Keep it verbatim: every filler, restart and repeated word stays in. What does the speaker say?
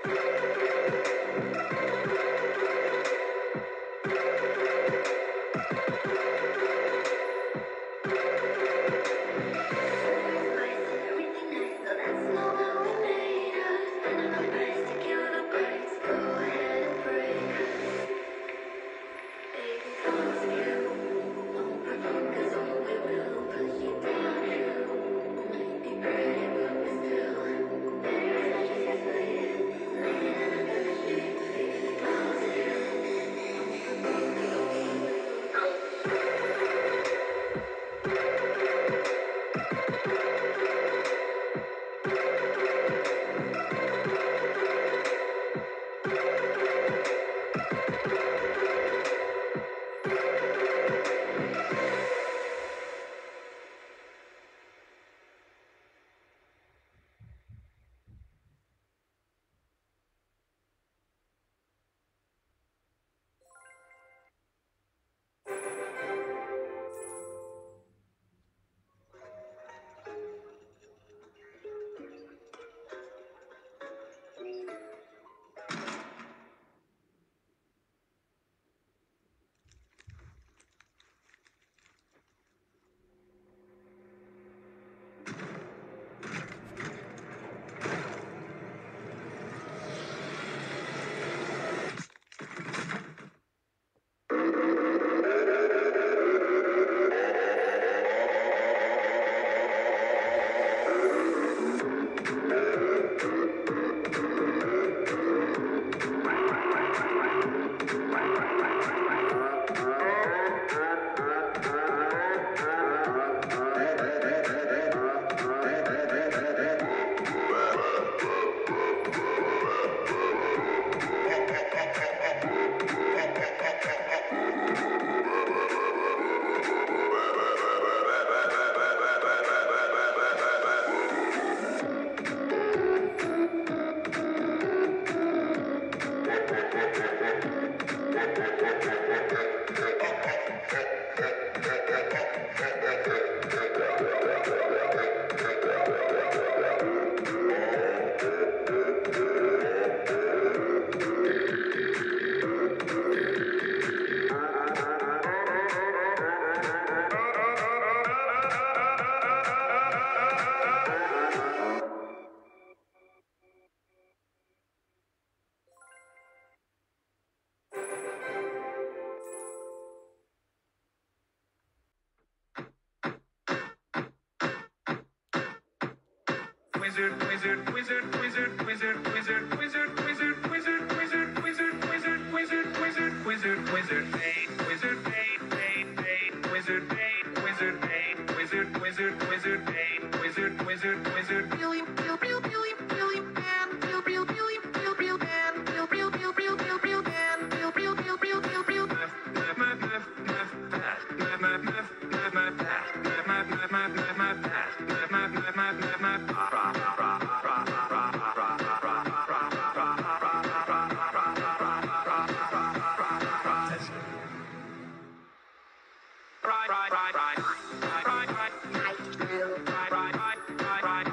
Wizard, wizard, wizard, wizard, wizard, wizard, wizard, wizard, wizard, wizard, wizard, wizard, wizard, wizard, wizard, wizard, pain, wizard, pain, pain, pain, wizard, pain, wizard, pain, wizard, wizard, wizard, pain, wizard, wizard, wizard, Billy, Bill, Bill, Billy, Billy, man, Bill, Bill, Billy, Bill, Bill, man, Bill, Bill, Bill, Bill, Bill, Bill, man, Bill, Bill, Bill, Bill, Bill, Bill, math, math, math, math, math, math, math, math, math, math, math, math, math, math, math, math, math, math, math, Right, right, right, right, right, right, right, right, right, right, right, right.